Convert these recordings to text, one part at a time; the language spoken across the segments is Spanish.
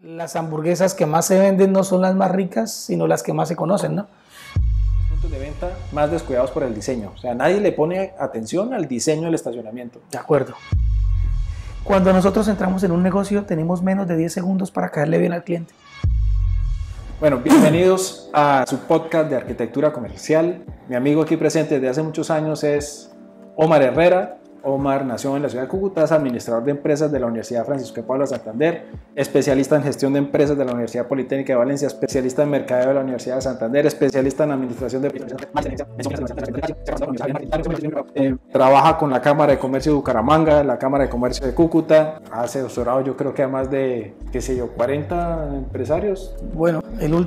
Las hamburguesas que más se venden no son las más ricas, sino las que más se conocen, ¿no? Puntos de venta más descuidados por el diseño. O sea, nadie le pone atención al diseño del estacionamiento. De acuerdo. Cuando nosotros entramos en un negocio, tenemos menos de 10 segundos para caerle bien al cliente. Bueno, bienvenidos a su podcast de arquitectura comercial. Mi amigo aquí presente desde hace muchos años es Omar Herrera. Omar nació en la ciudad de Cúcuta, es administrador de empresas de la Universidad Francisco de Paula Santander, especialista en gestión de empresas de la Universidad Politécnica de Valencia, especialista en mercadeo de la Universidad de Santander, especialista en administración de trabaja con la Cámara de Comercio de Bucaramanga, la Cámara de Comercio de Cúcuta, ha asesorado yo creo que a más de, 40 empresarios. Bueno,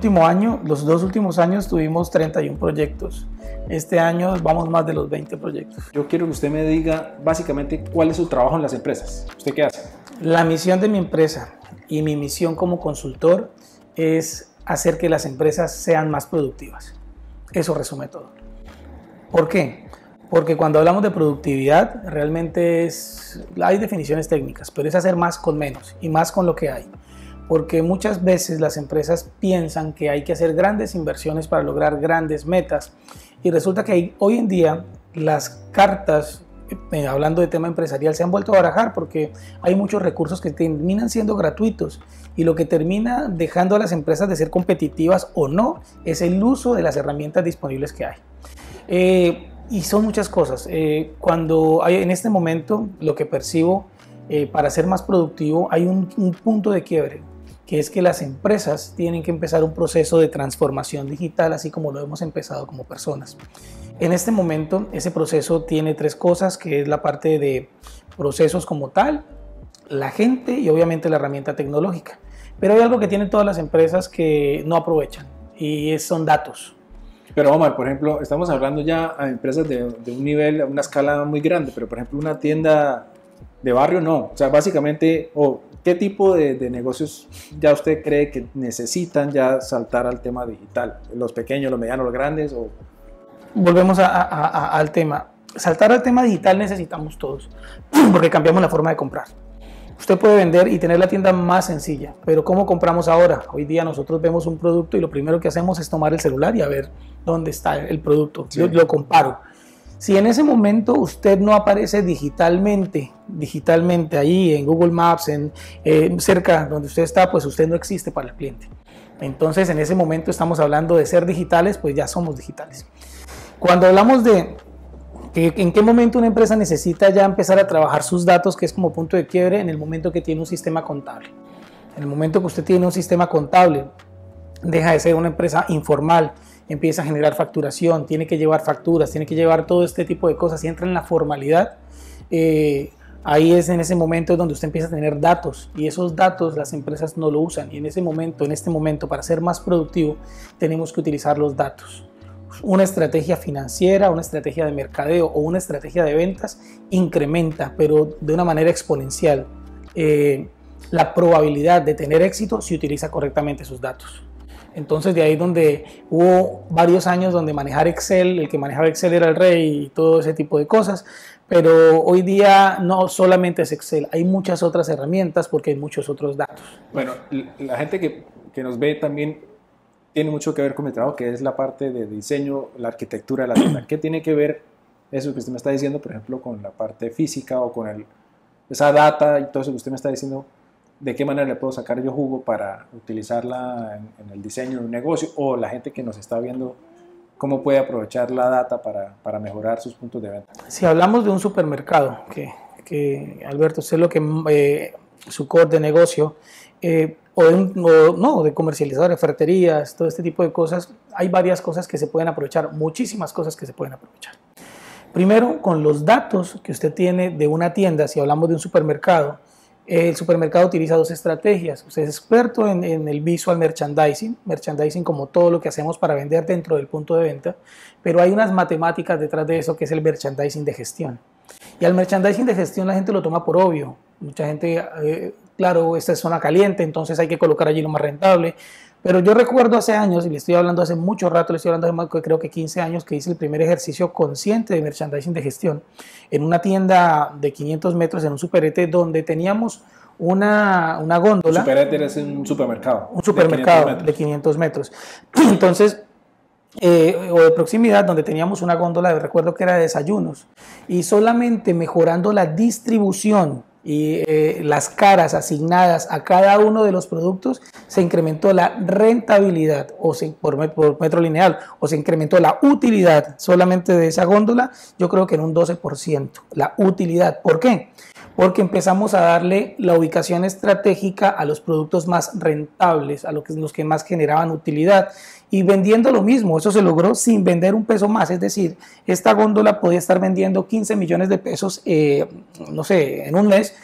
los dos últimos años tuvimos 31 proyectos. Este año vamos más de los 20 proyectos. Yo quiero que usted me diga básicamente cuál es su trabajo en las empresas. ¿Usted qué hace? La misión de mi empresa y mi misión como consultor es hacer que las empresas sean más productivas. Eso resume todo. ¿Por qué? Porque cuando hablamos de productividad realmente hay definiciones técnicas, pero es hacer más con menos y más con lo que hay. Porque muchas veces las empresas piensan que hay que hacer grandes inversiones para lograr grandes metas y resulta que hoy en día las cartas, hablando de tema empresarial, se han vuelto a barajar porque hay muchos recursos que terminan siendo gratuitos y lo que termina dejando a las empresas de ser competitivas o no es el uso de las herramientas disponibles que hay. Y son muchas cosas. Cuando hay en este momento lo que percibo para ser más productivo hay un punto de quiebre, que es que las empresas tienen que empezar un proceso de transformación digital, así como lo hemos empezado como personas. En este momento, ese proceso tiene tres cosas, que es la parte de procesos como tal, la gente y obviamente la herramienta tecnológica. Pero hay algo que tienen todas las empresas que no aprovechan y son datos. Pero Omar, por ejemplo, estamos hablando ya a empresas de un nivel, a una escala muy grande, pero por ejemplo una tienda de barrio no. O sea, básicamente, ¿qué tipo de negocios ya usted cree que necesitan ya saltar al tema digital? ¿Los pequeños, los medianos, los grandes? Volvemos al tema. Saltar al tema digital necesitamos todos, porque cambiamos la forma de comprar. Usted puede vender y tener la tienda más sencilla, pero ¿cómo compramos ahora? Hoy día nosotros vemos un producto y lo primero que hacemos es tomar el celular y a ver dónde está el producto. Sí. Yo lo comparo. Si en ese momento usted no aparece digitalmente ahí en Google Maps, cerca donde usted está, pues usted no existe para el cliente. Entonces en ese momento estamos hablando de ser digitales, pues ya somos digitales. Cuando hablamos de en qué momento una empresa necesita ya empezar a trabajar sus datos, que es como punto de quiebre, en el momento que tiene un sistema contable. En el momento que usted tiene un sistema contable, deja de ser una empresa informal, empieza a generar facturación, tiene que llevar facturas, tiene que llevar todo este tipo de cosas y entra en la formalidad. Ahí es en ese momento donde usted empieza a tener datos y esos datos las empresas no lo usan y en este momento para ser más productivo tenemos que utilizar los datos. Una estrategia financiera, una estrategia de mercadeo o una estrategia de ventas incrementa, pero de una manera exponencial, la probabilidad de tener éxito si utiliza correctamente sus datos. Entonces de ahí donde hubo varios años donde manejar Excel, el que manejaba Excel era el rey y todo ese tipo de cosas, pero hoy día no solamente es Excel, hay muchas otras herramientas porque hay muchos otros datos. Bueno, la gente que nos ve también tiene mucho que ver con mi trabajo, que es la parte de diseño, la arquitectura de la tienda. ¿Qué tiene que ver eso que usted me está diciendo, por ejemplo, con la parte física o con esa data y todo eso que usted me está diciendo? ¿De qué manera le puedo sacar yo jugo para utilizarla en el diseño de un negocio? O la gente que nos está viendo, ¿cómo puede aprovechar la data para mejorar sus puntos de venta? Si hablamos de un supermercado, que Alberto, sé lo que su core de negocio, de comercializadores, ferreterías, todo este tipo de cosas, hay varias cosas que se pueden aprovechar, muchísimas cosas que se pueden aprovechar. Primero, con los datos que usted tiene de una tienda, si hablamos de un supermercado, el supermercado utiliza dos estrategias. Usted es experto en el visual merchandising como todo lo que hacemos para vender dentro del punto de venta, pero hay unas matemáticas detrás de eso que es el merchandising de gestión. Y al merchandising de gestión la gente lo toma por obvio. Mucha gente, claro, esta es zona caliente, entonces hay que colocar allí lo más rentable. Pero yo recuerdo hace años, y le estoy hablando hace mucho rato, le estoy hablando hace más, creo que 15 años, que hice el primer ejercicio consciente de merchandising de gestión en una tienda de 500 metros en un superete donde teníamos una góndola. Superéter es un supermercado. Un supermercado de 500 metros. Entonces, o de proximidad, donde teníamos una góndola, recuerdo que era de desayunos, y solamente mejorando la distribución y las caras asignadas a cada uno de los productos, se incrementó la rentabilidad por metro lineal, o se incrementó la utilidad solamente de esa góndola, yo creo que en un 12%, la utilidad. ¿Por qué? Porque empezamos a darle la ubicación estratégica a los productos más rentables, a los que más generaban utilidad, y vendiendo lo mismo. Eso se logró sin vender un peso más, es decir, esta góndola podía estar vendiendo 15 millones de pesos, no sé, en un mes,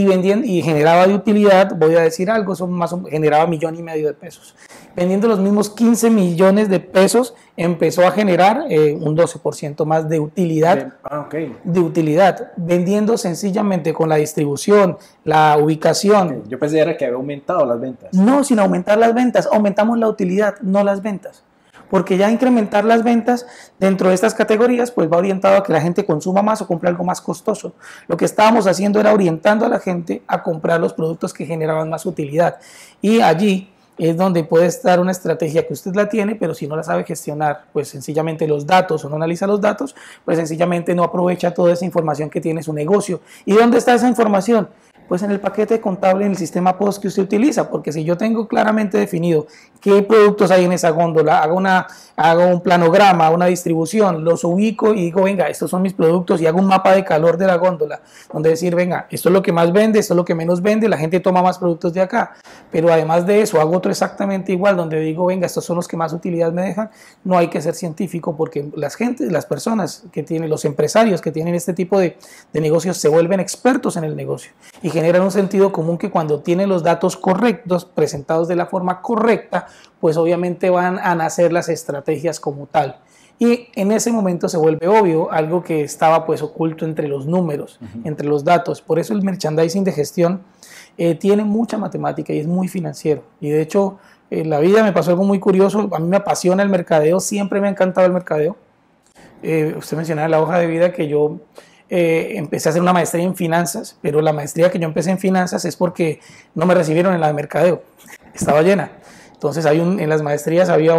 y generaba de utilidad, voy a decir algo, eso generaba 1,5 millones de pesos. Vendiendo los mismos 15 millones de pesos, empezó a generar un 12% más de utilidad. De utilidad, vendiendo sencillamente con la distribución, la ubicación. Yo pensé que había aumentado las ventas. No, sin aumentar las ventas, aumentamos la utilidad, no las ventas. Porque ya incrementar las ventas dentro de estas categorías pues va orientado a que la gente consuma más o compre algo más costoso. Lo que estábamos haciendo era orientando a la gente a comprar los productos que generaban más utilidad. Y allí es donde puede estar una estrategia que usted la tiene, pero si no la sabe gestionar, pues sencillamente los datos o no analiza los datos, pues sencillamente no aprovecha toda esa información que tiene su negocio. ¿Y dónde está esa información? Pues en el paquete contable, en el sistema POS que usted utiliza, porque si yo tengo claramente definido qué productos hay en esa góndola, hago un planograma, una distribución, los ubico y digo, venga, estos son mis productos, y hago un mapa de calor de la góndola, donde decir, venga, esto es lo que más vende, esto es lo que menos vende, la gente toma más productos de acá, pero además de eso hago otro exactamente igual, donde digo, venga, estos son los que más utilidad me dejan. No hay que ser científico, porque las personas que tienen, los empresarios que tienen este tipo de negocios se vuelven expertos en el negocio y generan un sentido común que cuando tienen los datos correctos, presentados de la forma correcta, pues obviamente van a nacer las estrategias como tal. Y en ese momento se vuelve obvio algo que estaba pues oculto entre los números, entre los datos. Por eso el merchandising de gestión tiene mucha matemática y es muy financiero. Y de hecho, en la vida me pasó algo muy curioso. A mí me apasiona el mercadeo, siempre me ha encantado el mercadeo. Usted mencionaba en la hoja de vida que yo empecé a hacer una maestría en finanzas, pero la maestría que yo empecé en finanzas es porque no me recibieron en la de mercadeo, estaba llena. Entonces en las maestrías había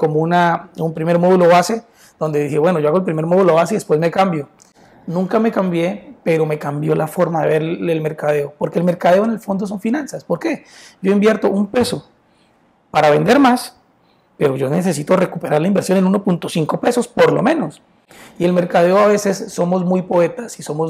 un primer módulo base, donde dije, bueno, yo hago el primer módulo base y después me cambio. Nunca me cambié, pero me cambió la forma de ver el mercadeo, porque el mercadeo en el fondo son finanzas. ¿Por qué? Yo invierto $1 para vender más, pero yo necesito recuperar la inversión en 1.5 pesos por lo menos. Y el mercadeo a veces somos muy poetas y somos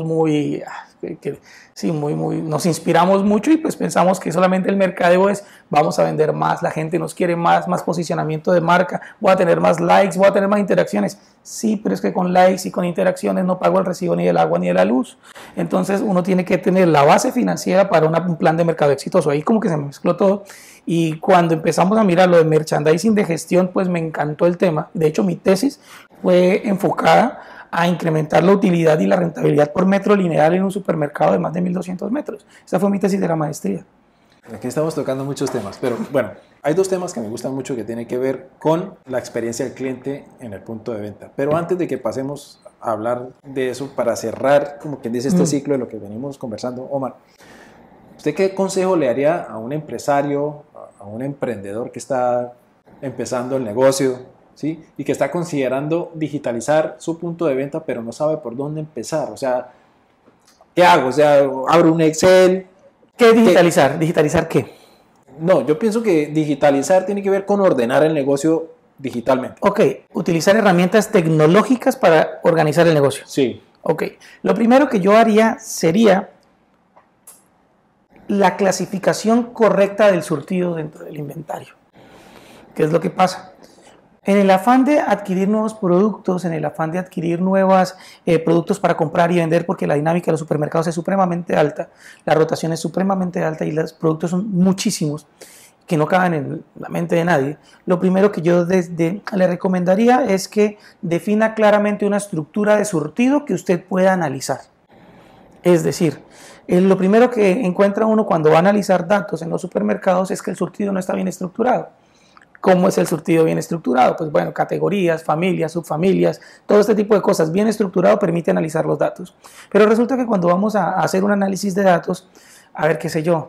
nos inspiramos mucho y pues pensamos que solamente el mercadeo es vamos a vender más, la gente nos quiere más posicionamiento de marca, voy a tener más likes, voy a tener más interacciones. Sí, pero es que con likes y con interacciones no pago el recibo ni del agua ni de la luz. Entonces uno tiene que tener la base financiera para un plan de mercado exitoso. Ahí como que se me mezcló todo. Y cuando empezamos a mirar lo de merchandising de gestión, pues me encantó el tema. De hecho, mi tesis fue enfocada a incrementar la utilidad y la rentabilidad por metro lineal en un supermercado de más de 1.200 metros. Esa fue mi tesis de la maestría. Aquí estamos tocando muchos temas, pero bueno, hay dos temas que me gustan mucho que tienen que ver con la experiencia del cliente en el punto de venta. Pero antes de que pasemos a hablar de eso, para cerrar, como quien dice, este ciclo de lo que venimos conversando, Omar, ¿usted qué consejo le daría a un empresario, a un emprendedor que está empezando el negocio, ¿sí? Y que está considerando digitalizar su punto de venta, pero no sabe por dónde empezar? O sea, ¿qué hago? O sea, abro un Excel. ¿Qué digitalizar? ¿Digitalizar qué? No, yo pienso que digitalizar tiene que ver con ordenar el negocio digitalmente. Ok, utilizar herramientas tecnológicas para organizar el negocio. Sí. Ok, lo primero que yo haría sería la clasificación correcta del surtido dentro del inventario. ¿Qué es lo que pasa? En el afán de adquirir nuevos productos, en el afán de adquirir nuevos productos para comprar y vender, porque la dinámica de los supermercados es supremamente alta, la rotación es supremamente alta y los productos son muchísimos que no caben en la mente de nadie, lo primero que yo le recomendaría es que defina claramente una estructura de surtido que usted pueda analizar. Es decir, lo primero que encuentra uno cuando va a analizar datos en los supermercados es que el surtido no está bien estructurado. ¿Cómo es el surtido bien estructurado? Pues bueno, categorías, familias, subfamilias, todo este tipo de cosas bien estructurado permite analizar los datos. Pero resulta que cuando vamos a hacer un análisis de datos, a ver, qué sé yo,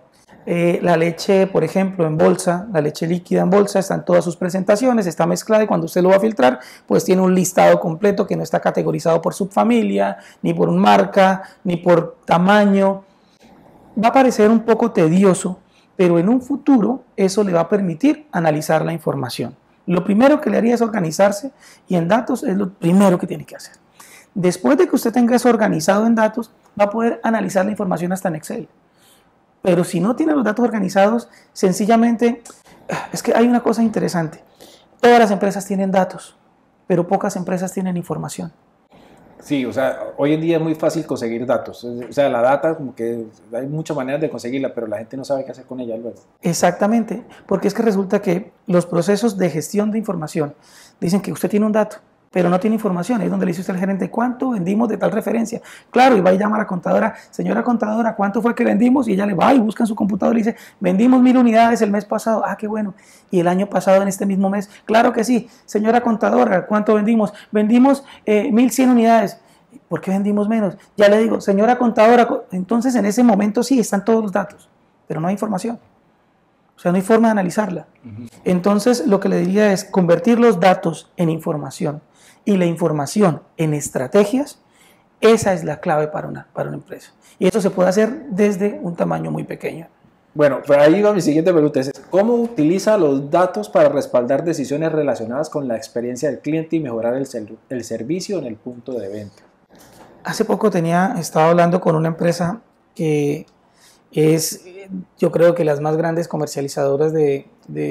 La leche, por ejemplo, en bolsa, la leche líquida en bolsa, está en todas sus presentaciones, está mezclada y cuando usted lo va a filtrar, pues tiene un listado completo que no está categorizado por subfamilia, ni por marca, ni por tamaño. Va a parecer un poco tedioso, pero en un futuro eso le va a permitir analizar la información. Lo primero que le haría es organizarse y en datos es lo primero que tiene que hacer. Después de que usted tenga eso organizado en datos, va a poder analizar la información hasta en Excel. Pero si no tiene los datos organizados, sencillamente, es que hay una cosa interesante. Todas las empresas tienen datos, pero pocas empresas tienen información. Sí, o sea, hoy en día es muy fácil conseguir datos. O sea, la data, como que hay muchas maneras de conseguirla, pero la gente no sabe qué hacer con ella luego. Exactamente, porque es que resulta que los procesos de gestión de información dicen que usted tiene un dato, pero no tiene información. Es donde le dice usted al gerente, ¿cuánto vendimos de tal referencia? Claro, y va y llama a la contadora, señora contadora, ¿cuánto fue que vendimos? Y ella le va y busca en su computador y dice, vendimos 1000 unidades el mes pasado. Ah, qué bueno. Y el año pasado en este mismo mes, claro que sí. Señora contadora, ¿cuánto vendimos? Vendimos 1100 unidades. ¿Por qué vendimos menos? Ya le digo, señora contadora, entonces en ese momento sí están todos los datos, pero no hay información. O sea, no hay forma de analizarla. Entonces, lo que le diría es convertir los datos en información y la información en estrategias. Esa es la clave para una empresa. Y eso se puede hacer desde un tamaño muy pequeño. Bueno, pues ahí va mi siguiente pregunta. Es, ¿cómo utiliza los datos para respaldar decisiones relacionadas con la experiencia del cliente y mejorar el servicio en el punto de venta? Hace poco estaba hablando con una empresa que es, yo creo que las más grandes comercializadoras de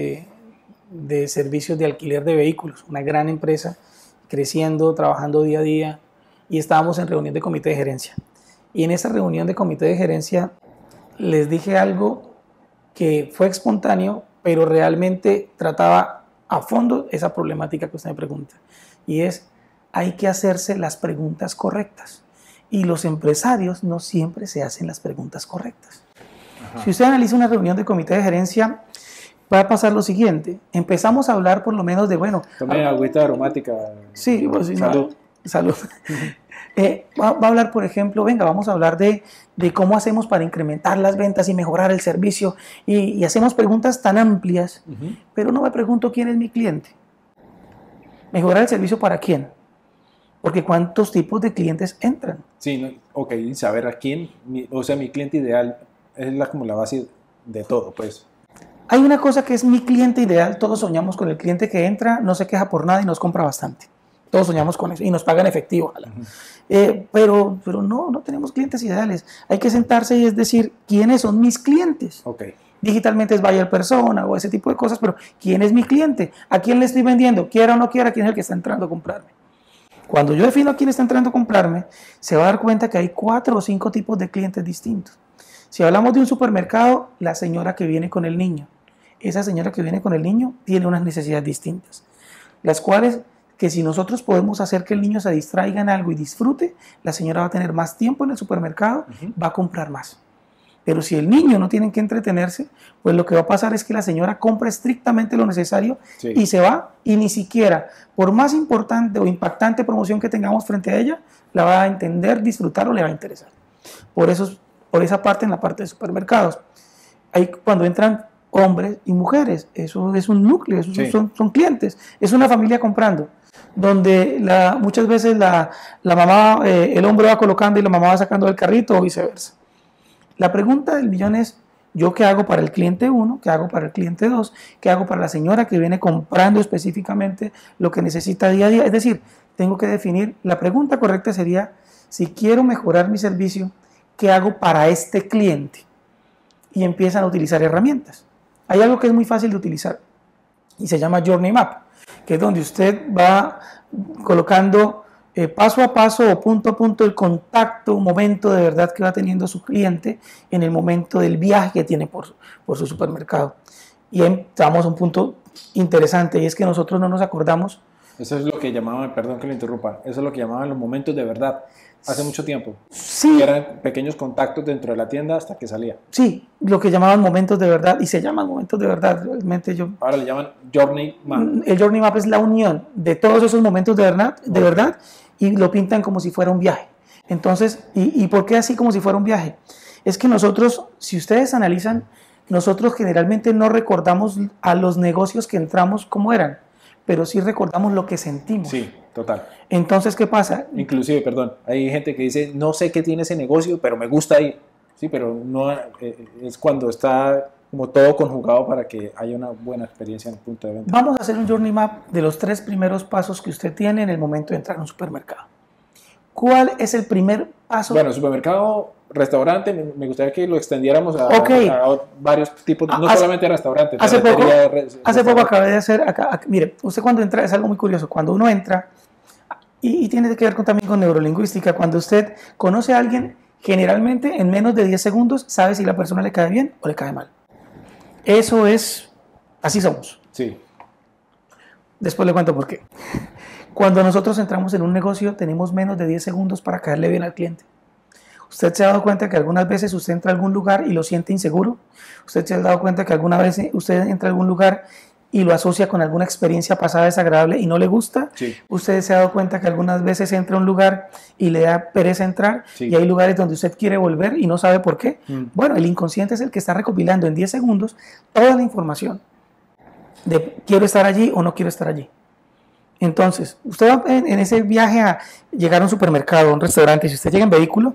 servicios de alquiler de vehículos, una gran empresa creciendo, trabajando día a día, y estábamos en reunión de comité de gerencia. Y en esa reunión de comité de gerencia les dije algo que fue espontáneo, pero realmente trataba a fondo esa problemática que usted me pregunta, y es, hay que hacerse las preguntas correctas. Y los empresarios no siempre se hacen las preguntas correctas. Ajá. Si usted analiza una reunión de comité de gerencia, va a pasar lo siguiente. Empezamos a hablar por lo menos de, bueno... Tome agüita aromática. Sí, pues, salud. No, salud. Va a hablar, por ejemplo, venga, vamos a hablar de cómo hacemos para incrementar las ventas y mejorar el servicio. Y hacemos preguntas tan amplias, pero no me pregunto quién es mi cliente. ¿Mejorar el servicio para quién? Porque ¿cuántos tipos de clientes entran? Sí, no, ok, saber a quién, o sea, mi cliente ideal es como la base de todo, pues. Hay una cosa que es mi cliente ideal, todos soñamos con el cliente que entra, no se queja por nada y nos compra bastante. Todos soñamos con eso y nos paga en efectivo. Pero no tenemos clientes ideales. Hay que sentarse y es decir, ¿quiénes son mis clientes? Okay. Digitalmente es buyer persona o ese tipo de cosas, pero ¿quién es mi cliente? ¿A quién le estoy vendiendo? Quiera o no quiera, ¿quién es el que está entrando a comprarme? Cuando yo defino a quién está entrando a comprarme, se va a dar cuenta que hay 4 o 5 tipos de clientes distintos. Si hablamos de un supermercado, la señora que viene con el niño. Esa señora que viene con el niño tiene unas necesidades distintas, las cuales que si nosotros podemos hacer que el niño se distraiga en algo y disfrute, la señora va a tener más tiempo en el supermercado, va a comprar más. Pero si el niño no tiene que entretenerse, pues lo que va a pasar es que la señora compra estrictamente lo necesario y se va, y ni siquiera, por más importante o impactante promoción que tengamos frente a ella, la va a entender, disfrutar o le va a interesar. Por esa parte, en la parte de supermercados, ahí cuando entran hombres y mujeres, eso es un núcleo, son clientes, es una familia comprando, donde muchas veces la mamá, el hombre va colocando y la mamá va sacando del carrito o viceversa. La pregunta del millón es, ¿yo qué hago para el cliente 1? ¿Qué hago para el cliente 2? ¿Qué hago para la señora que viene comprando específicamente lo que necesita día a día? Es decir, tengo que definir, la pregunta correcta sería, si quiero mejorar mi servicio, ¿qué hago para este cliente? Y empiezan a utilizar herramientas. Hay algo que es muy fácil de utilizar y se llama Journey Map, que es donde usted va colocando paso a paso o punto a punto el contacto, momento de verdad que va teniendo su cliente en el momento del viaje que tiene por su supermercado. Y entramos a un punto interesante, y es que nosotros no nos acordamos. Eso es lo que llamaban, perdón que lo interrumpa, eso es lo que llamaban los momentos de verdad, hace mucho tiempo. Sí. Que eran pequeños contactos dentro de la tienda hasta que salía. Sí, lo que llamaban momentos de verdad, y se llaman momentos de verdad, realmente yo... Ahora le llaman Journey Map. El Journey Map es la unión de todos esos momentos de verdad, y lo pintan como si fuera un viaje. Entonces, ¿y por qué así como si fuera un viaje? Es que nosotros, si ustedes analizan, nosotros generalmente no recordamos a los negocios que entramos como eran, pero sí recordamos lo que sentimos. Sí, total. Entonces, ¿qué pasa? Inclusive, perdón, hay gente que dice, no sé qué tiene ese negocio, pero me gusta ir. Sí, pero no es cuando está como todo conjugado para que haya una buena experiencia en el punto de venta. Vamos a hacer un journey map de los 3 primeros pasos que usted tiene en el momento de entrar a un supermercado. ¿Cuál es el primer paso? Bueno, supermercado, restaurante, me gustaría que lo extendiéramos a varios tipos, no solamente restaurantes. Hace poco acabé de hacer, mire, usted cuando entra, es algo muy curioso, cuando uno entra, y tiene que ver también con neurolingüística, cuando usted conoce a alguien, generalmente en menos de 10 segundos sabe si la persona le cae bien o le cae mal. Eso es, así somos. Sí. Después le cuento por qué. Cuando nosotros entramos en un negocio, tenemos menos de 10 segundos para caerle bien al cliente. ¿Usted se ha dado cuenta que algunas veces usted entra a algún lugar y lo siente inseguro? ¿Usted se ha dado cuenta que alguna vez usted entra a algún lugar y lo asocia con alguna experiencia pasada desagradable y no le gusta? Sí. ¿Usted se ha dado cuenta que algunas veces entra a un lugar y le da pereza entrar? Sí. Y hay lugares donde usted quiere volver y no sabe por qué? Bueno, el inconsciente es el que está recopilando en 10 segundos toda la información de quiero estar allí o no quiero estar allí. Entonces, usted va en ese viaje a llegar a un supermercado, a un restaurante, si usted llega en vehículo,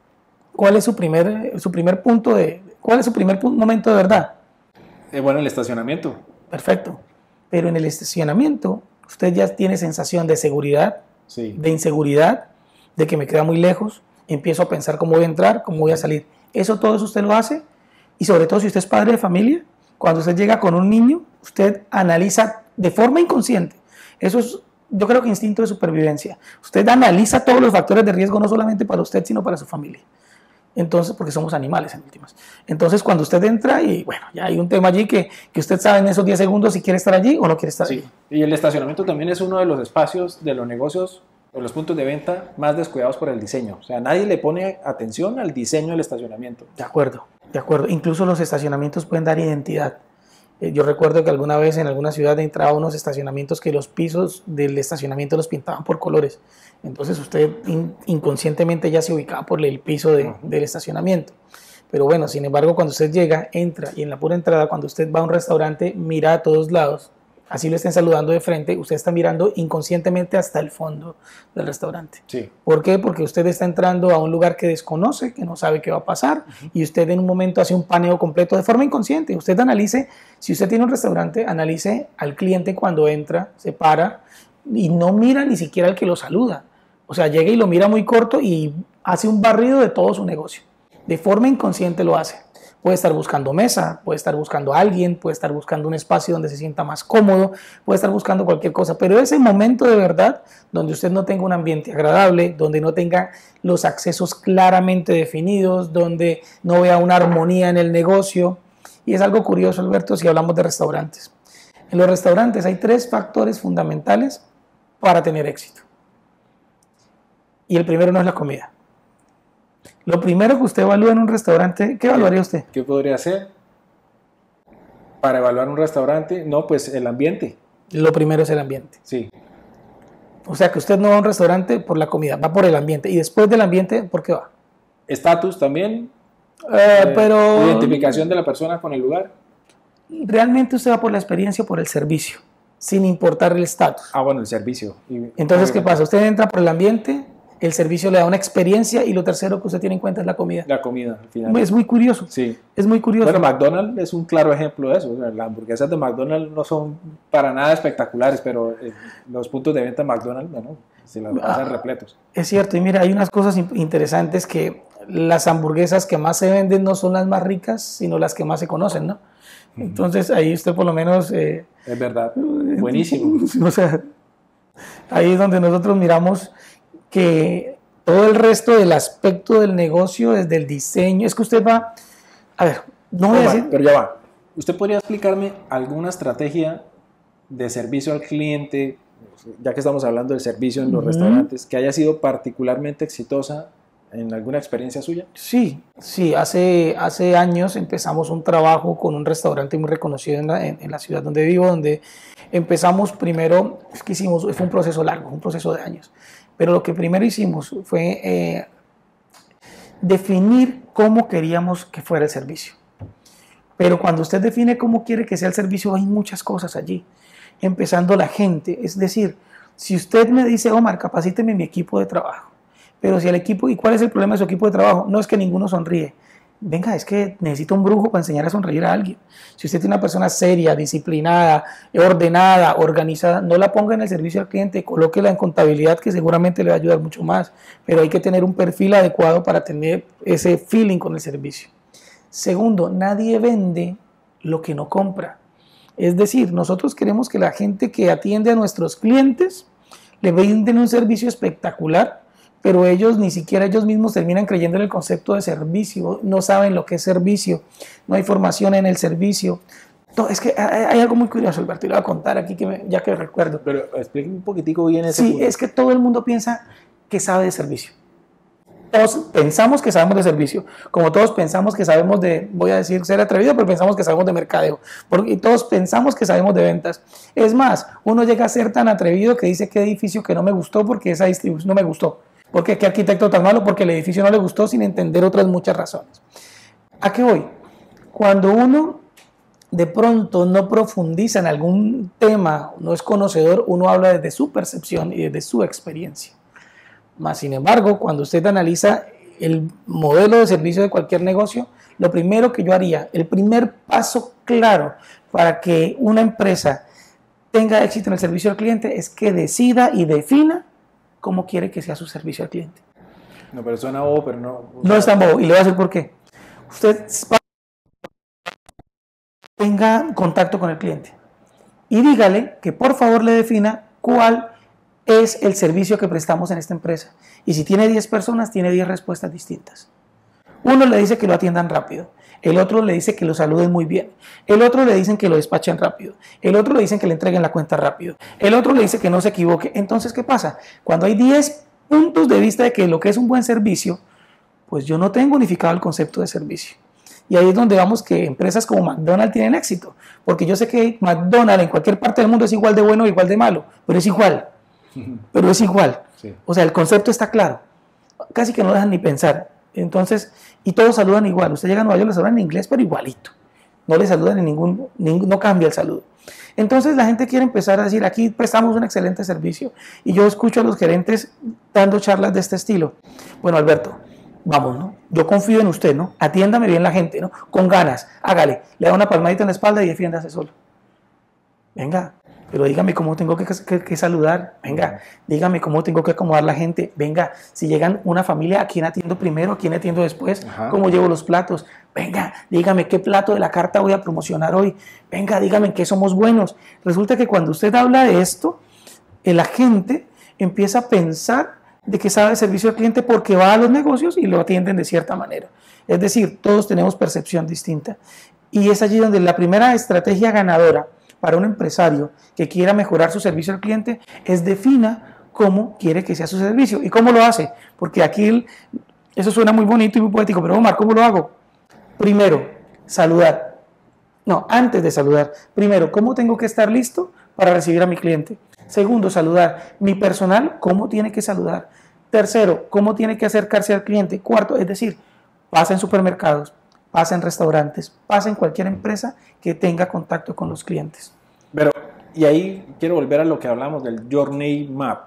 ¿cuál es su primer punto cuál es su primer momento de verdad? Bueno, el estacionamiento. Perfecto. Pero en el estacionamiento, usted ya tiene sensación de seguridad, sí, de inseguridad, de que me queda muy lejos, empiezo a pensar cómo voy a entrar, cómo voy a salir. Todo eso usted lo hace, y sobre todo si usted es padre de familia, cuando usted llega con un niño, usted analiza de forma inconsciente. Eso es, yo creo que instinto de supervivencia. Usted analiza todos los factores de riesgo, no solamente para usted, sino para su familia. Entonces, porque somos animales en últimas. Entonces, cuando usted entra y, bueno, ya hay un tema allí que usted sabe en esos 10 segundos si quiere estar allí o no quiere estar allí. Y el estacionamiento también es uno de los espacios de los negocios o los puntos de venta más descuidados por el diseño. O sea, nadie le pone atención al diseño del estacionamiento. De acuerdo, de acuerdo. Incluso los estacionamientos pueden dar identidad. Yo recuerdo que alguna vez en alguna ciudad entraba a unos estacionamientos que los pisos del estacionamiento los pintaban por colores. Entonces usted inconscientemente ya se ubicaba por el piso del estacionamiento. Pero bueno, sin embargo, cuando usted llega, entra y en la pura entrada, cuando usted va a un restaurante, mira a todos lados, así lo estén saludando de frente, usted está mirando inconscientemente hasta el fondo del restaurante. Sí. ¿Por qué? Porque usted está entrando a un lugar que desconoce, que no sabe qué va a pasar, y usted en un momento hace un paneo completo de forma inconsciente. Usted analice, si usted tiene un restaurante, analice al cliente cuando entra, se para y no mira ni siquiera al que lo saluda. O sea, llega y lo mira muy corto y hace un barrido de todo su negocio. De forma inconsciente lo hace. Puede estar buscando mesa, puede estar buscando a alguien, puede estar buscando un espacio donde se sienta más cómodo, puede estar buscando cualquier cosa, pero ese momento de verdad donde usted no tenga un ambiente agradable, donde no tenga los accesos claramente definidos, donde no vea una armonía en el negocio. Y es algo curioso, Alberto, si hablamos de restaurantes. En los restaurantes hay 3 factores fundamentales para tener éxito. Y el primero no es la comida. Lo primero que usted evalúa en un restaurante, ¿qué evaluaría usted? ¿Qué podría hacer para evaluar un restaurante? No, pues el ambiente. Lo primero es el ambiente. Sí. O sea que usted no va a un restaurante por la comida, va por el ambiente. Y después del ambiente, ¿por qué va? Estatus también. Pero identificación de la persona con el lugar. Realmente usted va por la experiencia o por el servicio, sin importar el estatus. Bueno, el servicio. Entonces, ¿qué pasa? Usted entra por el ambiente, el servicio le da una experiencia y lo tercero que usted tiene en cuenta es la comida. La comida, al final. Es muy curioso. Sí. Es muy curioso. Bueno, McDonald's es un claro ejemplo de eso. O sea, las hamburguesas de McDonald's no son para nada espectaculares, pero los puntos de venta de McDonald's, bueno, se las pasan repletos. Es cierto, y mira, hay unas cosas interesantes que las hamburguesas que más se venden no son las más ricas, sino las que más se conocen, ¿no? Entonces ahí usted por lo menos... es verdad, buenísimo. O sea, ahí es donde nosotros miramos que todo el resto del aspecto del negocio, desde el diseño, es que usted va... A ver, no voy a decir... Pero ya va. ¿Usted podría explicarme alguna estrategia de servicio al cliente, ya que estamos hablando del servicio en los restaurantes, que haya sido particularmente exitosa en alguna experiencia suya? Sí, hace años empezamos un trabajo con un restaurante muy reconocido en la ciudad donde vivo, donde empezamos primero, fue un proceso largo, un proceso de años, pero lo que primero hicimos fue definir cómo queríamos que fuera el servicio. Pero cuando usted define cómo quiere que sea el servicio, hay muchas cosas allí, empezando la gente. Es decir, si usted me dice, Omar, capacíteme mi equipo de trabajo, pero si el equipo, ¿y cuál es el problema de su equipo de trabajo? No es que ninguno sonríe. Venga, es que necesito un brujo para enseñar a sonreír a alguien. Si usted tiene una persona seria, disciplinada, ordenada, organizada, no la ponga en el servicio al cliente, colóquela en contabilidad, que seguramente le va a ayudar mucho más, pero hay que tener un perfil adecuado para tener ese feeling con el servicio. Segundo, nadie vende lo que no compra. Es decir, nosotros queremos que la gente que atiende a nuestros clientes le brinden un servicio espectacular, pero ellos ni siquiera ellos mismos terminan creyendo en el concepto de servicio, no saben lo que es servicio, no hay formación en el servicio. No, es que hay algo muy curioso, Alberto, y lo voy a contar aquí ya que recuerdo. Pero explíqueme un poquitico bien ese punto. Sí, es que todo el mundo piensa que sabe de servicio. Todos pensamos que sabemos de servicio, como todos pensamos que sabemos de, voy a decir ser atrevido, pero pensamos que sabemos de mercadeo, porque todos pensamos que sabemos de ventas. Es más, uno llega a ser tan atrevido que dice qué edificio que no me gustó porque esa distribución no me gustó. ¿Por qué? ¿Qué arquitecto tan malo? Porque el edificio no le gustó sin entender otras muchas razones. ¿A qué voy? Cuando uno de pronto no profundiza en algún tema, no es conocedor, uno habla desde su percepción y desde su experiencia. Más sin embargo, cuando usted analiza el modelo de servicio de cualquier negocio, lo primero que yo haría, el primer paso claro para que una empresa tenga éxito en el servicio al cliente es que decida y defina cómo quiere que sea su servicio al cliente. No, pero suena bobo, pero no... No es tan bobo, y le voy a decir por qué. Usted tenga contacto con el cliente y dígale que por favor le defina cuál es el servicio que prestamos en esta empresa. Y si tiene 10 personas, tiene 10 respuestas distintas. Uno le dice que lo atiendan rápido, el otro le dice que lo saluden muy bien, el otro le dicen que lo despachen rápido, el otro le dicen que le entreguen la cuenta rápido, el otro le dice que no se equivoque. Entonces, ¿qué pasa? Cuando hay 10 puntos de vista de que lo que es un buen servicio, pues yo no tengo unificado el concepto de servicio. Y ahí es donde vamos que empresas como McDonald's tienen éxito, porque yo sé que McDonald's en cualquier parte del mundo es igual de bueno o igual de malo, pero es igual. Pero es igual. Sí. O sea, el concepto está claro. Casi que no dejan ni pensar. Entonces, y todos saludan igual. Usted llega a Nueva York, le saludan en inglés, pero igualito. No le saludan en no cambia el saludo. Entonces la gente quiere empezar a decir, aquí prestamos un excelente servicio. Y yo escucho a los gerentes dando charlas de este estilo. Bueno, Alberto, vamos, ¿no? Yo confío en usted, ¿no? Atiéndame bien la gente, ¿no? Con ganas, hágale. Le da una palmadita en la espalda y defiéndase solo. Venga. Pero dígame cómo tengo que saludar, venga, dígame cómo tengo que acomodar la gente, venga, si llegan una familia, ¿a quién atiendo primero, a quién atiendo después? Ajá. ¿Cómo llevo los platos? Venga, dígame qué plato de la carta voy a promocionar hoy, venga, dígame en qué somos buenos. Resulta que cuando usted habla de esto, la gente empieza a pensar de que sabe el servicio al cliente porque va a los negocios y lo atienden de cierta manera. Es decir, todos tenemos percepción distinta. Y es allí donde la primera estrategia ganadora para un empresario que quiera mejorar su servicio al cliente es defina cómo quiere que sea su servicio. ¿Y cómo lo hace? Porque aquí eso suena muy bonito y muy poético, pero Omar, ¿cómo lo hago? Primero, saludar. No, antes de saludar. Primero, ¿cómo tengo que estar listo para recibir a mi cliente? Segundo, saludar. Mi personal, ¿cómo tiene que saludar? Tercero, ¿cómo tiene que acercarse al cliente? Cuarto, es decir, pasa en supermercados, pasa en restaurantes, pasa en cualquier empresa que tenga contacto con los clientes. Pero, y ahí quiero volver a lo que hablamos del Journey Map.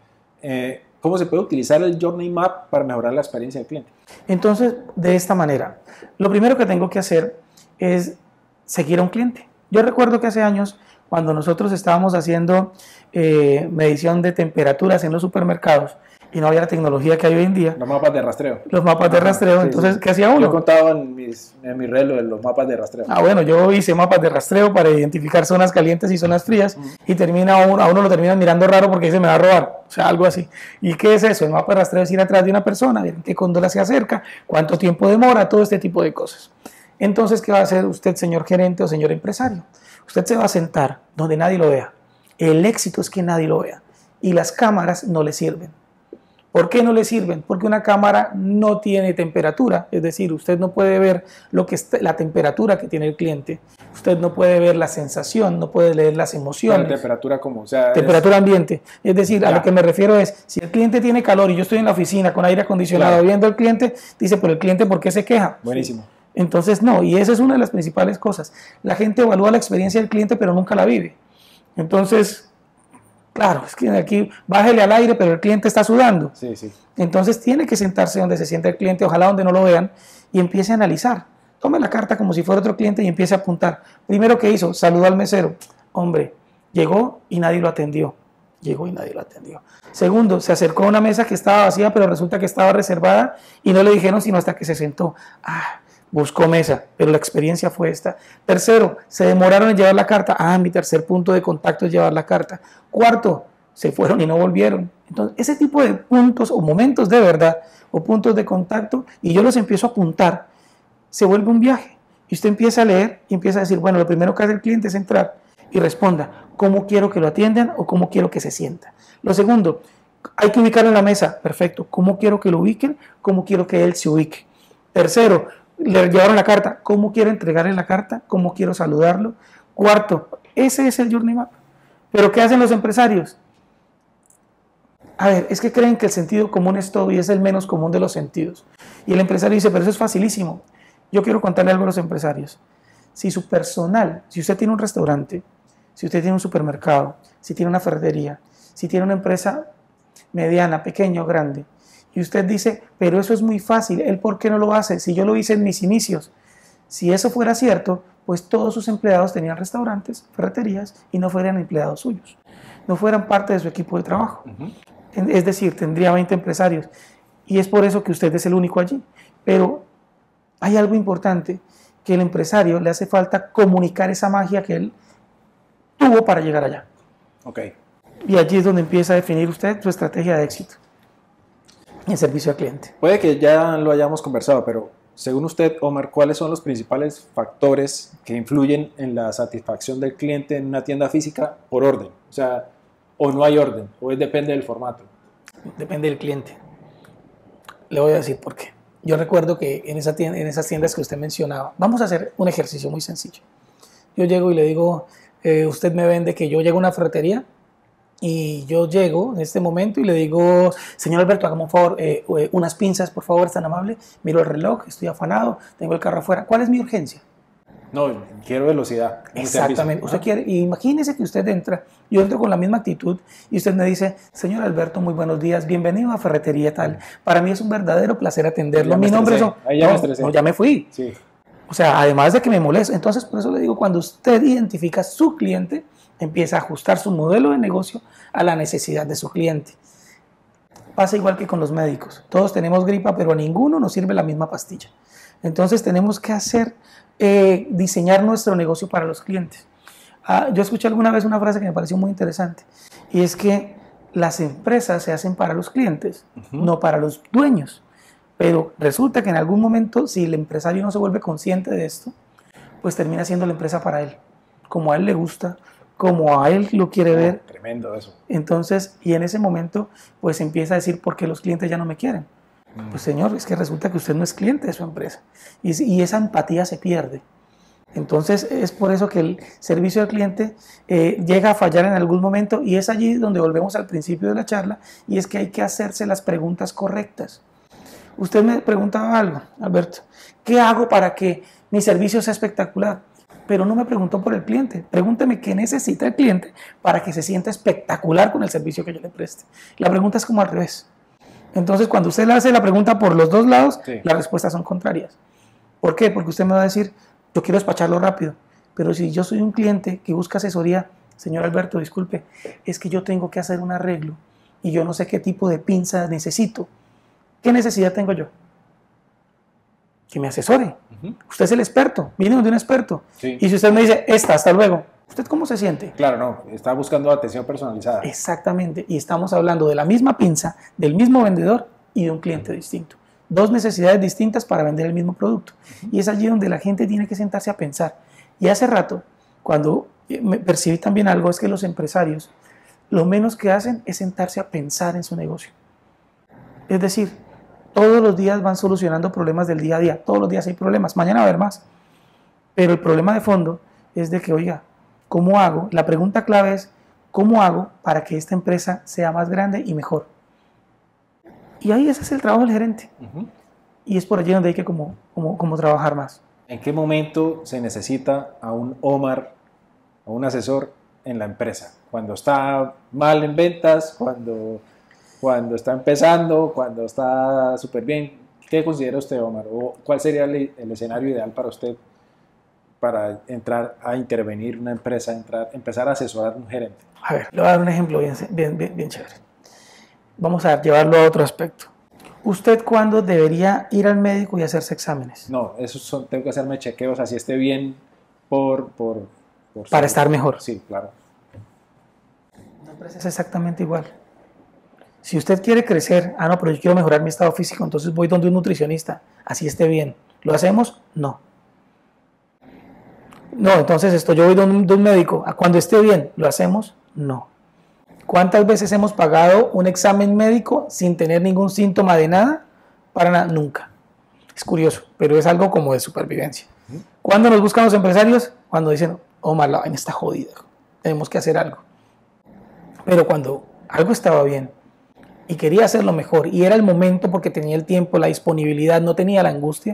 ¿Cómo se puede utilizar el Journey Map para mejorar la experiencia del cliente? Entonces, de esta manera, lo primero que tengo que hacer es seguir a un cliente. Yo recuerdo que hace años, cuando nosotros estábamos haciendo medición de temperaturas en los supermercados, y no había la tecnología que hay hoy en día. Los mapas de rastreo. Los mapas de rastreo. Sí, entonces, sí. ¿Qué hacía uno? Yo contaba en mi reloj de los mapas de rastreo. Bueno, yo hice mapas de rastreo para identificar zonas calientes y zonas frías y a uno lo terminan mirando raro porque dice me va a robar, o sea, algo así. ¿Y qué es eso? El mapa de rastreo es ir atrás de una persona, ver qué góndola se acerca, cuánto tiempo demora, todo este tipo de cosas. Entonces, ¿qué va a hacer usted, señor gerente o señor empresario? Usted se va a sentar donde nadie lo vea. El éxito es que nadie lo vea y las cámaras no le sirven. ¿Por qué no le sirven? Porque una cámara no tiene temperatura, es decir, usted no puede ver la temperatura que tiene el cliente, usted no puede ver la sensación, no puede leer las emociones. ¿Pero temperatura cómo? O sea, temperatura ambiente, es decir, a lo que me refiero es, si el cliente tiene calor y yo estoy en la oficina con aire acondicionado viendo al cliente, dice, pero el cliente ¿por qué se queja? Buenísimo. Entonces, no, y esa es una de las principales cosas. La gente evalúa la experiencia del cliente, pero nunca la vive. Entonces, claro, es que aquí bájele al aire, pero el cliente está sudando. Sí, sí. Entonces tiene que sentarse donde se siente el cliente, ojalá donde no lo vean, y empiece a analizar. Tome la carta como si fuera otro cliente y empiece a apuntar. Primero, ¿qué hizo? Saludó al mesero. Hombre, llegó y nadie lo atendió. Llegó y nadie lo atendió. Segundo, se acercó a una mesa que estaba vacía, pero resulta que estaba reservada y no le dijeron sino hasta que se sentó. Buscó mesa, pero la experiencia fue esta. Tercero, se demoraron en llevar la carta. Mi tercer punto de contacto es llevar la carta. Cuarto, se fueron y no volvieron. Entonces, ese tipo de puntos o momentos de verdad o puntos de contacto, y yo los empiezo a apuntar, se vuelve un viaje. Y usted empieza a leer y empieza a decir, bueno, lo primero que hace el cliente es entrar y responda, ¿cómo quiero que lo atiendan o cómo quiero que se sienta? Lo segundo, hay que ubicarlo en la mesa. Perfecto. ¿Cómo quiero que lo ubiquen? ¿Cómo quiero que él se ubique? Tercero, le llevaron la carta. ¿Cómo quiero entregarle la carta? ¿Cómo quiero saludarlo? Cuarto, ese es el Journey Map. ¿Pero qué hacen los empresarios? A ver, es que creen que el sentido común es todo y es el menos común de los sentidos. Y el empresario dice, pero eso es facilísimo. Yo quiero contarle algo a los empresarios. Si su personal, si usted tiene un restaurante, si usted tiene un supermercado, si tiene una ferretería, si tiene una empresa mediana, pequeña o grande, y usted dice, pero eso es muy fácil, ¿él por qué no lo hace? Si yo lo hice en mis inicios. Si eso fuera cierto, pues todos sus empleados tenían restaurantes, ferreterías y no fueran empleados suyos, no fueran parte de su equipo de trabajo. Es decir, tendría 20 empresarios y es por eso que usted es el único allí. Pero hay algo importante, que el empresario le hace falta comunicar esa magia que él tuvo para llegar allá. Okay. Y allí es donde empieza a definir usted su estrategia de éxito en servicio al cliente. Puede que ya lo hayamos conversado, pero según usted, Omar, ¿cuáles son los principales factores que influyen en la satisfacción del cliente en una tienda física por orden? O sea, o no hay orden, o depende del formato. Depende del cliente. Le voy a decir por qué. Yo recuerdo que en esas tiendas que usted mencionaba, vamos a hacer un ejercicio muy sencillo. Yo llego y le digo, usted me vende que yo llego a una ferretería y yo llego en este momento y le digo, señor Alberto, hágame un favor, unas pinzas, por favor, es tan amable. Miro el reloj, estoy afanado, tengo el carro afuera. ¿Cuál es mi urgencia? No, quiero velocidad. Exactamente. Usted quiere, imagínese que usted entra, yo entro con la misma actitud y usted me dice, señor Alberto, muy buenos días, bienvenido a Ferretería Tal. Para mí es un verdadero placer atenderlo. Mi nombre es... No, ya me fui. Sí. O sea, además de que me molesta. Entonces, por eso le digo, cuando usted identifica a su cliente, empieza a ajustar su modelo de negocio a la necesidad de su cliente. Pasa igual que con los médicos. Todos tenemos gripa, pero a ninguno nos sirve la misma pastilla. Entonces, tenemos que diseñar nuestro negocio para los clientes. Yo escuché alguna vez una frase que me pareció muy interesante, y es que las empresas se hacen para los clientes, no para los dueños. Pero resulta que en algún momento, si el empresario no se vuelve consciente de esto, pues termina siendo la empresa para él, como a él le gusta, como a él lo quiere ver. Tremendo eso. Entonces, y en ese momento, pues empieza a decir, ¿por qué los clientes ya no me quieren? Pues señor, es que resulta que usted no es cliente de su empresa y esa empatía se pierde. Entonces es por eso que el servicio al cliente llega a fallar en algún momento, y es allí donde volvemos al principio de la charla, y es que hay que hacerse las preguntas correctas. Usted me preguntaba algo, Alberto, ¿qué hago para que mi servicio sea espectacular? Pero no me preguntó por el cliente. Pregúnteme qué necesita el cliente para que se sienta espectacular con el servicio que yo le preste. La pregunta es como al revés. Entonces, cuando usted le hace la pregunta por los dos lados, sí, las respuestas son contrarias. ¿Por qué? Porque usted me va a decir, yo quiero despacharlo rápido, pero si yo soy un cliente que busca asesoría, señor Alberto, disculpe, es que yo tengo que hacer un arreglo y yo no sé qué tipo de pinza necesito. ¿Qué necesidad tengo yo? Que me asesore. Usted es el experto, viene de un experto. Sí. Y si usted me dice, hasta luego, ¿usted cómo se siente? Claro, no, está buscando atención personalizada. Exactamente, y estamos hablando de la misma pinza, del mismo vendedor y de un cliente distinto. Dos necesidades distintas para vender el mismo producto. Y es allí donde la gente tiene que sentarse a pensar. Y hace rato, cuando me percibí también algo, es que los empresarios, lo menos que hacen es sentarse a pensar en su negocio. Es decir, todos los días van solucionando problemas del día a día, todos los días hay problemas, mañana va a haber más. Pero el problema de fondo es de que, oiga, ¿cómo hago? La pregunta clave es, ¿cómo hago para que esta empresa sea más grande y mejor? Y ahí ese es el trabajo del gerente. Y es por allí donde hay que como trabajar más. ¿En qué momento se necesita a un Omar, a un asesor en la empresa? ¿Cuando está mal en ventas? ¿Cuando está empezando? ¿Cuando está súper bien? ¿Qué considera usted, Omar? ¿O cuál sería el escenario ideal para usted para entrar a intervenir una empresa, empezar a asesorar a un gerente? A ver, le voy a dar un ejemplo bien chévere. Vamos a llevarlo a otro aspecto. ¿Usted cuándo debería ir al médico y hacerse exámenes? No, tengo que hacerme chequeos así esté bien para estar mejor. Sí, claro. La empresa es exactamente igual. Si usted quiere crecer, no, pero yo quiero mejorar mi estado físico, entonces voy donde un nutricionista, así esté bien. ¿Lo hacemos? No. No, entonces yo voy donde un médico, cuando esté bien, ¿lo hacemos? No. ¿Cuántas veces hemos pagado un examen médico sin tener ningún síntoma de nada? Para nada, nunca. Es curioso, pero es algo como de supervivencia. ¿Cuándo nos buscan los empresarios? Cuando dicen, Omar, la vaina está jodida, tenemos que hacer algo. Pero cuando algo estaba bien y quería hacerlo mejor y era el momento porque tenía el tiempo, la disponibilidad, no tenía la angustia,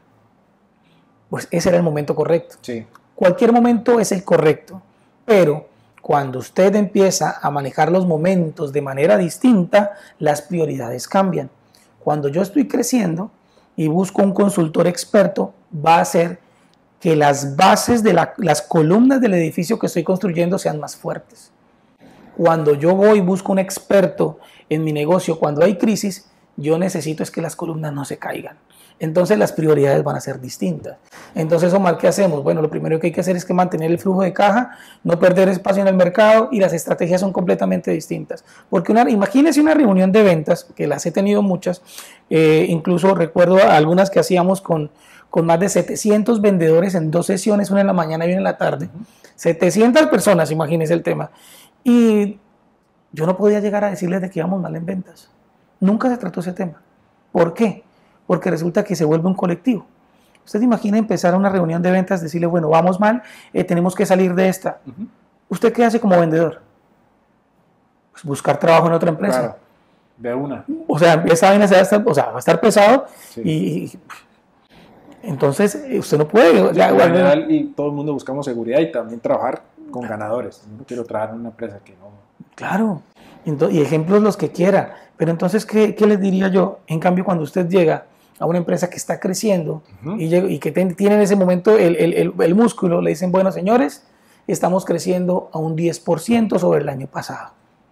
pues ese era el momento correcto. Sí. Cualquier momento es el correcto, pero cuando usted empieza a manejar los momentos de manera distinta, las prioridades cambian. Cuando yo estoy creciendo y busco un consultor experto, va a hacer que las bases de las columnas del edificio que estoy construyendo sean más fuertes. Cuando yo voy y busco un experto en mi negocio, cuando hay crisis, yo necesito es que las columnas no se caigan. Entonces las prioridades van a ser distintas. Entonces, Omar, ¿qué hacemos? Bueno, lo primero que hay que hacer es que mantener el flujo de caja, no perder espacio en el mercado, y las estrategias son completamente distintas. Porque imagínense una reunión de ventas, que las he tenido muchas, incluso recuerdo algunas que hacíamos con más de 700 vendedores en 2 sesiones, una en la mañana y una en la tarde. 700 personas, imagínense el tema. Y yo no podía llegar a decirles de que íbamos mal en ventas. Nunca se trató ese tema. ¿Por qué? Porque resulta que se vuelve un colectivo. Usted imagina empezar una reunión de ventas, decirle, bueno, vamos mal, tenemos que salir de esta. ¿Usted qué hace como vendedor? Pues buscar trabajo en otra empresa. Claro, de una. O sea, esa vaina va a estar pesado, sí. y entonces usted no puede. En general, y todo el mundo buscamos seguridad y también trabajar con ganadores. Yo no quiero trabajar en una empresa que no. Claro, y ejemplos los que quiera. Pero entonces, ¿qué les diría yo? En cambio, cuando usted llega a una empresa que está creciendo y que tiene en ese momento el músculo, le dicen, bueno, señores, estamos creciendo a un 10% sobre el año pasado.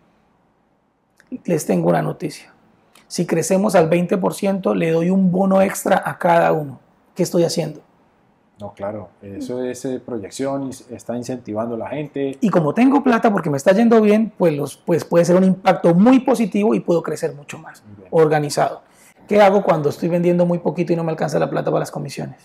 Les tengo una noticia. Si crecemos al 20%, le doy un bono extra a cada uno. ¿Qué estoy haciendo? No, claro, eso es proyección y está incentivando a la gente. Y como tengo plata porque me está yendo bien, pues puede ser un impacto muy positivo y puedo crecer mucho más organizado. ¿Qué hago cuando estoy vendiendo muy poquito y no me alcanza la plata para las comisiones?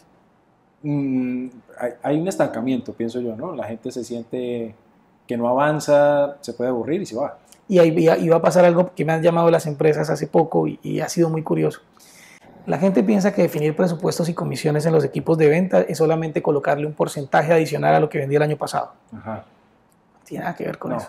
Hay un estancamiento, pienso yo, ¿no? La gente se siente que no avanza, se puede aburrir y se va. Y ahí va a pasar algo que me han llamado las empresas hace poco y ha sido muy curioso. La gente piensa que definir presupuestos y comisiones en los equipos de venta es solamente colocarle un porcentaje adicional a lo que vendía el año pasado. Ajá. No tiene nada que ver con eso.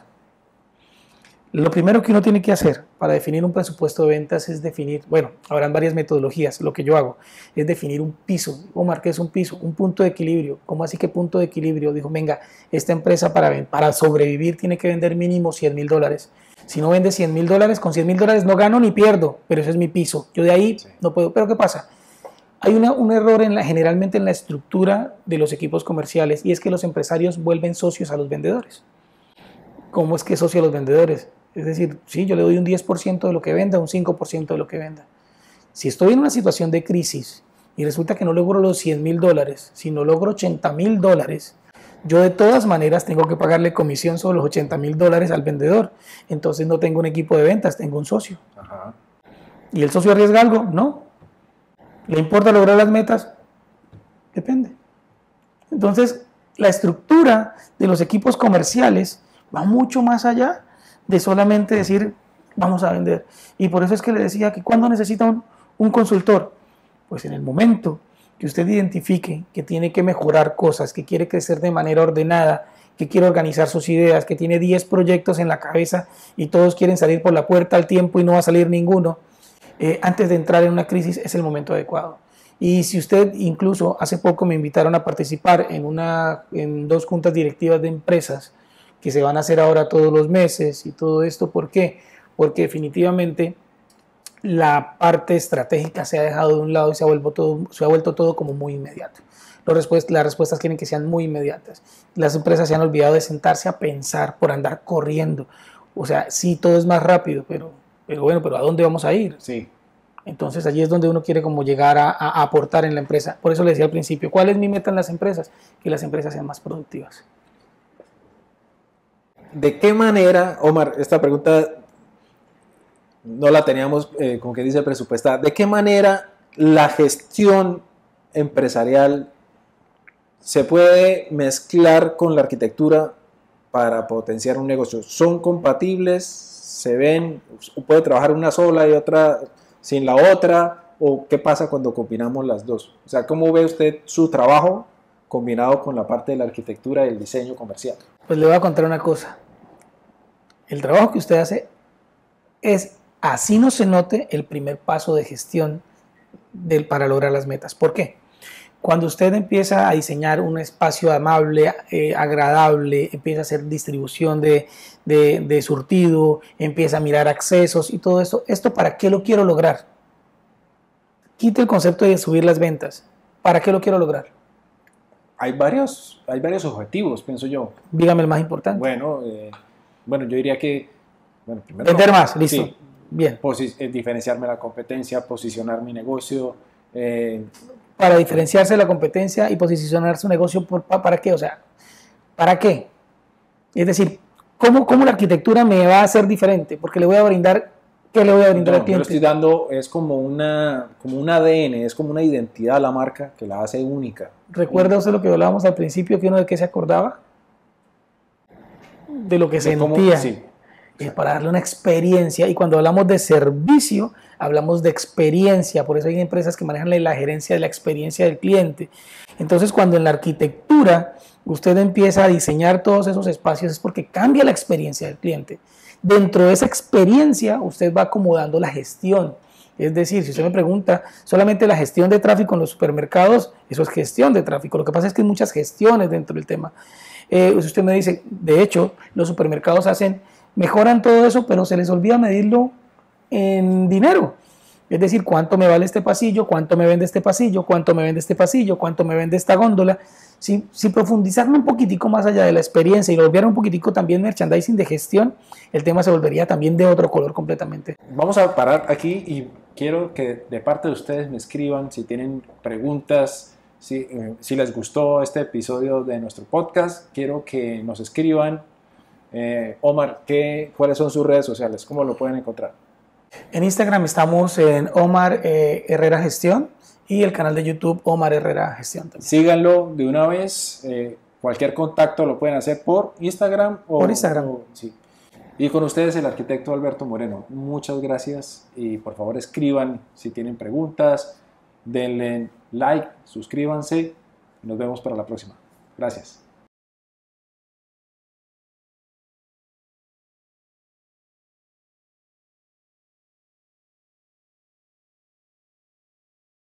Lo primero que uno tiene que hacer para definir un presupuesto de ventas es definir, bueno, habrán varias metodologías. Lo que yo hago es definir un piso. Omar, ¿qué es un piso? Un punto de equilibrio. ¿Cómo así que punto de equilibrio? Dijo, venga, esta empresa para sobrevivir tiene que vender mínimo $100,000. Si no vende $100,000, con $100,000 no gano ni pierdo, pero ese es mi piso. Yo de ahí no puedo. ¿Pero qué pasa? Hay un error generalmente en la estructura de los equipos comerciales, y es que los empresarios vuelven socios a los vendedores. ¿Cómo es que socio a los vendedores? Es decir, sí, yo le doy un 10% de lo que venda, un 5% de lo que venda. Si estoy en una situación de crisis y resulta que no logro los $100,000, sino logro $80,000, yo de todas maneras tengo que pagarle comisión sobre los $80,000 al vendedor. Entonces no tengo un equipo de ventas, tengo un socio. Ajá. ¿Y el socio arriesga algo? No. ¿Le importa lograr las metas? Depende. Entonces, la estructura de los equipos comerciales va mucho más allá de solamente decir, vamos a vender. Y por eso es que le decía que cuando necesita un consultor, pues en el momento que usted identifique que tiene que mejorar cosas, que quiere crecer de manera ordenada, que quiere organizar sus ideas, que tiene 10 proyectos en la cabeza y todos quieren salir por la puerta al tiempo y no va a salir ninguno, antes de entrar en una crisis es el momento adecuado. Y si usted, incluso hace poco me invitaron a participar en 2 juntas directivas de empresas que se van a hacer ahora todos los meses y todo esto, ¿por qué? Porque definitivamente la parte estratégica se ha dejado de un lado y se ha vuelto todo como muy inmediato. Las respuestas quieren que sean muy inmediatas. Las empresas se han olvidado de sentarse a pensar por andar corriendo. O sea, sí, todo es más rápido, pero bueno, ¿pero a dónde vamos a ir? Sí. Entonces allí es donde uno quiere como llegar a aportar en la empresa. Por eso le decía al principio, ¿cuál es mi meta en las empresas? Que las empresas sean más productivas. ¿De qué manera, Omar, esta pregunta no la teníamos, como que dice, presupuestada? ¿De qué manera la gestión empresarial se puede mezclar con la arquitectura para potenciar un negocio? ¿Son compatibles? ¿Se ven? ¿Puede trabajar una sola y otra sin la otra? ¿O qué pasa cuando combinamos las dos? O sea, ¿cómo ve usted su trabajo combinado con la parte de la arquitectura y el diseño comercial? Pues le voy a contar una cosa. El trabajo que usted hace es, así no se note, el primer paso de gestión para lograr las metas. ¿Por qué? Cuando usted empieza a diseñar un espacio amable, agradable, empieza a hacer distribución de surtido, empieza a mirar accesos y todo esto, ¿esto para qué lo quiero lograr? Quite el concepto de subir las ventas. ¿Para qué lo quiero lograr? Hay varios objetivos, pienso yo. Dígame el más importante. Bueno, yo diría que... Bueno, primero, vender más, listo. Sí, bien. Diferenciarme de la competencia, posicionar mi negocio. Para diferenciarse de la competencia y posicionar su negocio, ¿para qué? O sea, ¿para qué? Es decir, ¿cómo la arquitectura me va a hacer diferente? Porque le voy a brindar, ¿qué le voy a brindar al cliente? Yo le estoy dando, es como un ADN, es como una identidad a la marca que la hace única. ¿Recuerda usted lo que hablábamos al principio, que uno de qué se acordaba? De lo que sentía. Sí. Para darle una experiencia, y cuando hablamos de servicio, hablamos de experiencia, por eso hay empresas que manejan la gerencia de la experiencia del cliente. Entonces, cuando en la arquitectura usted empieza a diseñar todos esos espacios, es porque cambia la experiencia del cliente. Dentro de esa experiencia, usted va acomodando la gestión. Es decir, si usted me pregunta, solamente la gestión de tráfico en los supermercados, eso es gestión de tráfico. Lo que pasa es que hay muchas gestiones dentro del tema. Usted me dice, de hecho, los supermercados mejoran todo eso, pero se les olvida medirlo en dinero. Es decir, cuánto me vale este pasillo, cuánto me vende este pasillo, cuánto me vende este pasillo, cuánto me vende esta góndola. Si profundizaran un poquitico más allá de la experiencia y lo volvieran un poquitico también merchandising de gestión, el tema se volvería también de otro color completamente. Vamos a parar aquí y quiero que de parte de ustedes me escriban si tienen preguntas, si les gustó este episodio de nuestro podcast. Quiero que nos escriban. Omar, ¿cuáles son sus redes sociales? ¿Cómo lo pueden encontrar? En Instagram estamos en Omar Herrera Gestión y el canal de YouTube Omar Herrera Gestión también. Síganlo de una vez. Cualquier contacto lo pueden hacer por Instagram. Por Instagram. Sí. Y con ustedes el arquitecto Alberto Moreno. Muchas gracias y por favor escriban si tienen preguntas, denle like, suscríbanse. Nos vemos para la próxima. Gracias.